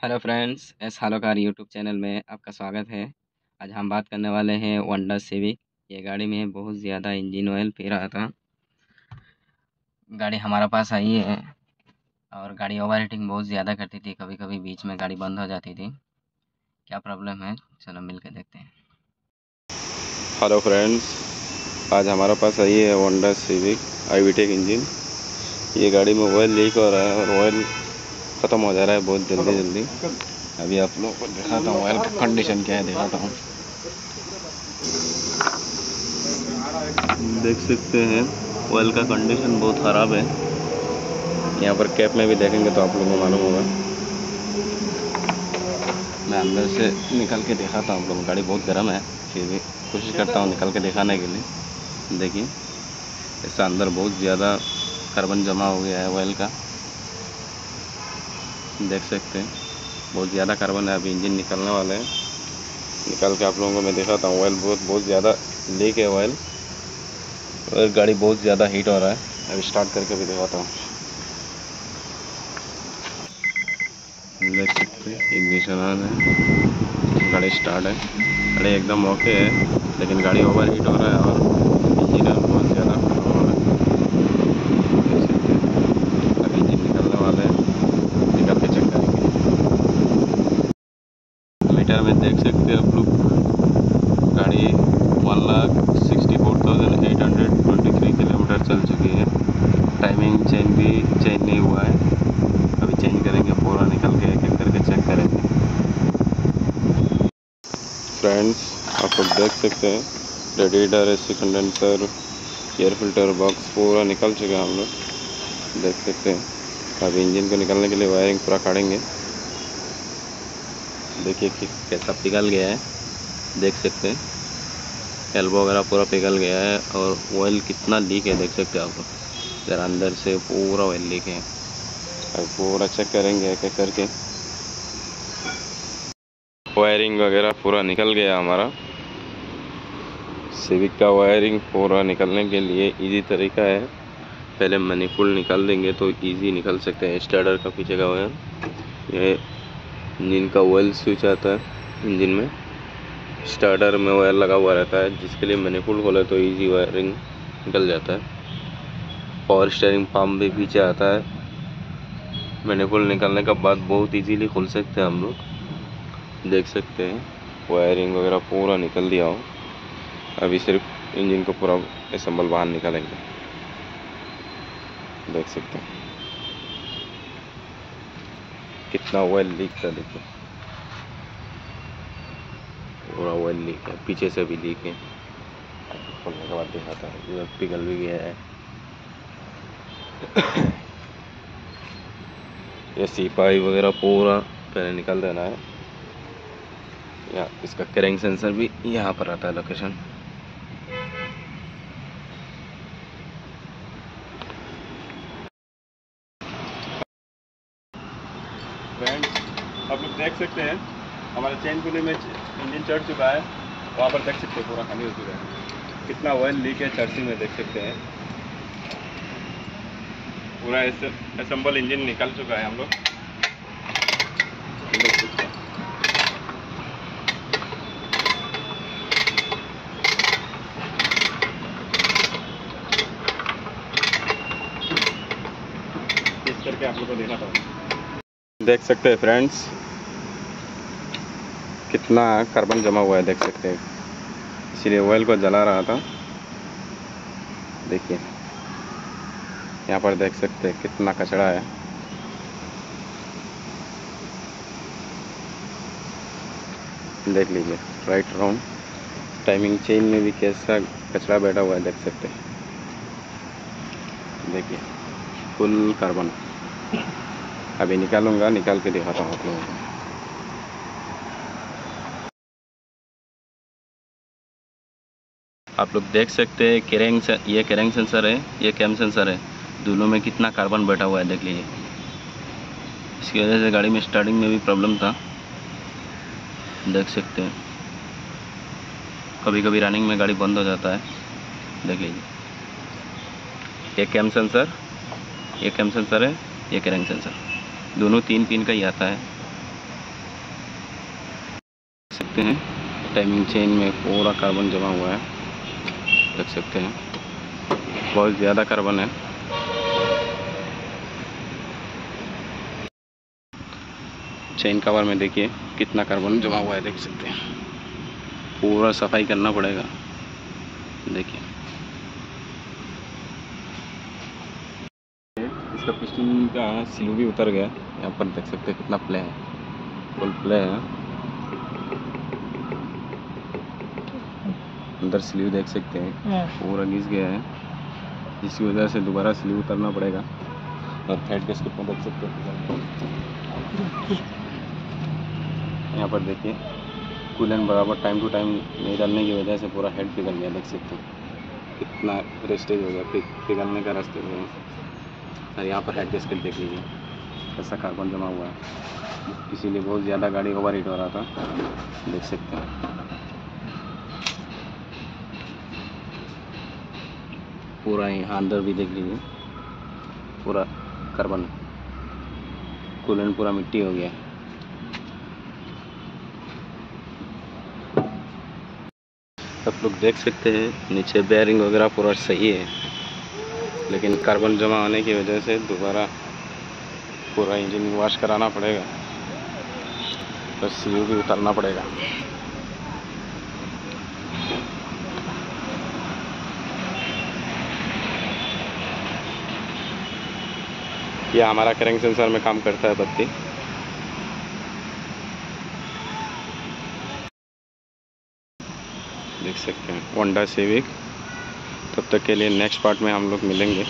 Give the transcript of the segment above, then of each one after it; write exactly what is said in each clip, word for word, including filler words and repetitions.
Hello friends, एस हालो car YouTube channel में आपका स्वागत है। आज हम बात करने वाले हैं होंडा सिविक। ये गाड़ी में बहुत ज़्यादा इंजन ऑयल पी रहा था। गाड़ी हमारे पास आई है और गाड़ी ओवर हीटिंग बहुत ज़्यादा करती थी, कभी कभी बीच में गाड़ी बंद हो जाती थी। क्या प्रॉब्लम है, चलो मिल के देखते हैं। हेलो फ्रेंड्स, आज हमारे पास आई है होंडा सिविक आईवीटेक इंजन। ये गाड़ी में ऑयल लीक हो रहा है और ऑयल ख़त्म हो जा रहा है बहुत जल्दी जल्दी। अभी आप लोगों को दिखाता हूँ ऑयल का कंडीशन क्या है, दिखाता हूँ। देख सकते हैं ऑयल का कंडीशन बहुत ख़राब है। यहाँ पर कैप में भी देखेंगे तो आप लोगों को मालूम होगा। मैं अंदर से निकल के दिखाता हूँ आप लोगों को। गाड़ी बहुत गर्म है, फिर भी कोशिश करता हूँ निकल के दिखाने के लिए। देखिए, इसका अंदर बहुत ज़्यादा कार्बन जमा हो गया है ऑयल का, देख सकते हैं बहुत ज़्यादा कार्बन है। अभी इंजन निकलने वाले हैं, निकाल के आप लोगों को मैं दिखाता हूँ। ऑयल बहुत बहुत ज़्यादा लीक है ऑयल, और गाड़ी बहुत ज़्यादा हीट हो रहा है। अभी स्टार्ट करके भी दिखाता हूँ। देख सकते हैं इग्निशन ऑन है, गाड़ी स्टार्ट है। गाड़ी एकदम ओके है, लेकिन गाड़ी ओवर हीट हो रहा है और इंजन बहुत ज़्यादा खराब हो रहा है। देख सकते हैं अभी इंजन निकलने वाले हैं, निकल के चेक करेंगे। मीटर में देख सकते हैं आप लोग, गाड़ी one lakh sixty four thousand eight hundred twenty three kilometre चल चुकी है। टाइमिंग चेंज भी चेंज नहीं हुआ है, अभी चेंज करेंगे, पूरा निकल के एक एक करके चेक करेंगे। फ्रेंड्स, आप लोग देख सकते हैं radiator, AC condenser, air filter box पूरा निकल चुके हैं हम लोग, देख सकते हैं। अभी इंजन को निकलने के लिए वायरिंग पूरा काटेंगे। देखिए कि कैसा पिघल गया है, देख सकते हैं एल्बो वगैरह पूरा पिघल गया है। और ऑयल कितना लीक है देख सकते हैं आप लोग, जरा अंदर से पूरा ऑयल लीक है। अब पूरा चेक करेंगे एक एक करके। वायरिंग वगैरह पूरा निकल गया हमारा। सिविक का वायरिंग पूरा निकलने के लिए इजी तरीका है, पहले मैनिफोल्ड निकाल देंगे तो इजी निकल सकते हैं। स्टार्टर का पीछे का वायर, ये इंजन का ऑयल स्विच आता है। इंजन में स्टार्टर में वायर लगा हुआ रहता है, जिसके लिए मैनिफोल्ड खोले तो इजी वायरिंग निकल जाता है। पावर स्टीयरिंग पंप भी पीछे आता है। मैनिफोल्ड निकलने के बाद बहुत इजीली खुल सकते हैं हम लोग, देख सकते हैं वायरिंग वगैरह पूरा निकल दिया हो। अभी सिर्फ इंजन को पूरा असेंबल बाहर निकालेंगे, देख सकते हैं कितना ऑयल लीक था। देखिए पूरा ऑयल लीक है, पीछे से भी लीक है। खोलने के बाद दिखाता है, ये पिघल भी गया है। ये सीपाई वगैरह पूरा पहले निकल देना है। या इसका क्रैंक सेंसर भी यहाँ पर आता है लोकेशन। फ्रेंड्स, आप लोग देख सकते हैं हमारे चेन पुली में इंजन चढ़ चुका है, वहाँ पर देख सकते हैं पूरा खाली हो चुका है। कितना ऑयल लीक है चर्सी में, देख सकते हैं पूरा असेंबल इंजन निकल चुका है हम लोग, देख सकते हैं। इस करके आप लोग को देखा था, देख सकते हैं फ्रेंड्स कितना कार्बन जमा हुआ है, देख सकते हैं। इसीलिए ऑयल को जला रहा था। देखिए यहाँ पर देख सकते हैं कितना कचरा है। देख लीजिए राइट राउंड टाइमिंग चेन में भी कैसा कचरा बैठा हुआ है, देख सकते हैं। देखिए फुल कार्बन। अभी निकालूंगा, निकाल के दिखाता हूँ आप लोगों को। आप लोग देख सकते हैं क्रैंक से, ये क्रैंक सेंसर है, ये कैम सेंसर है, दोनों में कितना कार्बन बैठा हुआ है, देख लीजिए। इसकी वजह से गाड़ी में स्टार्टिंग में भी प्रॉब्लम था, देख सकते हैं। कभी कभी रनिंग में गाड़ी बंद हो जाता है, देख लीजिए। ये कैम सेंसर, ये कैम सेंसर है, ये क्रैंक सेंसर, दोनों तीन पिन का ही आता है। सकते हैं टाइमिंग चेन में पूरा कार्बन जमा हुआ है, देख सकते हैं बहुत ज़्यादा कार्बन है। चेन कवर में देखिए कितना कार्बन जमा हुआ है, देख सकते हैं पूरा सफाई करना पड़ेगा। देखिए इसका पिस्टन का स्लीव भी उतर गया, यहाँ पर देख सकते हैं कितना प्ले है, फुल प्ले है। अंदर स्लीव देख सकते हैं पूरा घिस गया है, इसी वजह से दोबारा स्लीव उतरना पड़ेगा। और हेड गैस्केट में देख सकते हैं यहाँ पर देखिए कूलेंट बराबर टाइम टू टाइम नहीं डालने की वजह से पूरा हेड पिघल गया, देख सकते हैं कितना रेस्टेज हो गया, पिघलने का रास्ते हो गया। और यहाँ पर हेड गैस्केट देख लीजिए कैसा कार्बन जमा हुआ है, इसीलिए बहुत ज़्यादा गाड़ी ओवर हीट हो रहा था, देख सकते हैं। पूरा यहाँ अंदर भी देख लीजिए पूरा कार्बन, कूलेंट पूरा मिट्टी हो गया। आप लोग देख सकते हैं नीचे बेयरिंग वगैरह पूरा सही है, लेकिन कार्बन जमा होने की वजह से दोबारा पूरा इंजन वॉश कराना पड़ेगा, तो स्लीव भी उतारना पड़ेगा। यह हमारा क्रैंक सेंसर में काम करता है बत्ती। देख सकते हैं होंडा सिविक। तब तक के लिए नेक्स्ट पार्ट में हम लोग मिलेंगे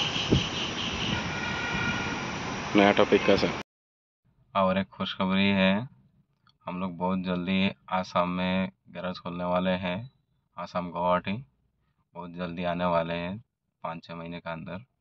नया टॉपिक का साथ। और एक खुशखबरी है, हम लोग बहुत जल्दी आसाम में गैराज खोलने वाले हैं। आसाम गुवाहाटी बहुत जल्दी आने वाले हैं, पाँच छः महीने के अंदर।